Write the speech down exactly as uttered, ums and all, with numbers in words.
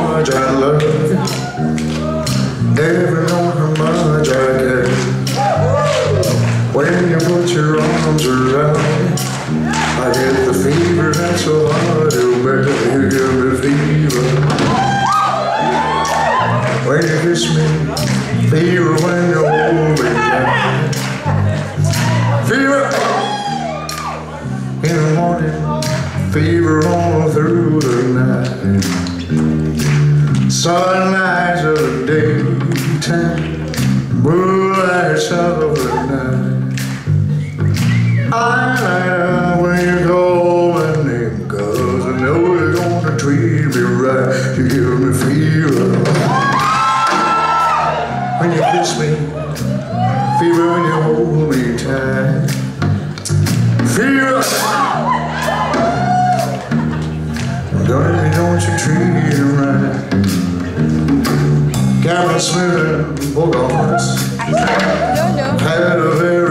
much I love you. Never know how much I care. When you put your arms around me, I get the fever that's so hard to bear. You give me fever when you kiss me, fever when you hold me tight. Fever in the morning, fever all through the night. Sunlights of the daytime, moonlights of the night. I light up when you call my name, 'cause I know you're gonna treat me right. You give me fever when you kiss me, fever when you hold me tight. Fever, darling, don't you treat me right. Captain Smith and Bogarts had a very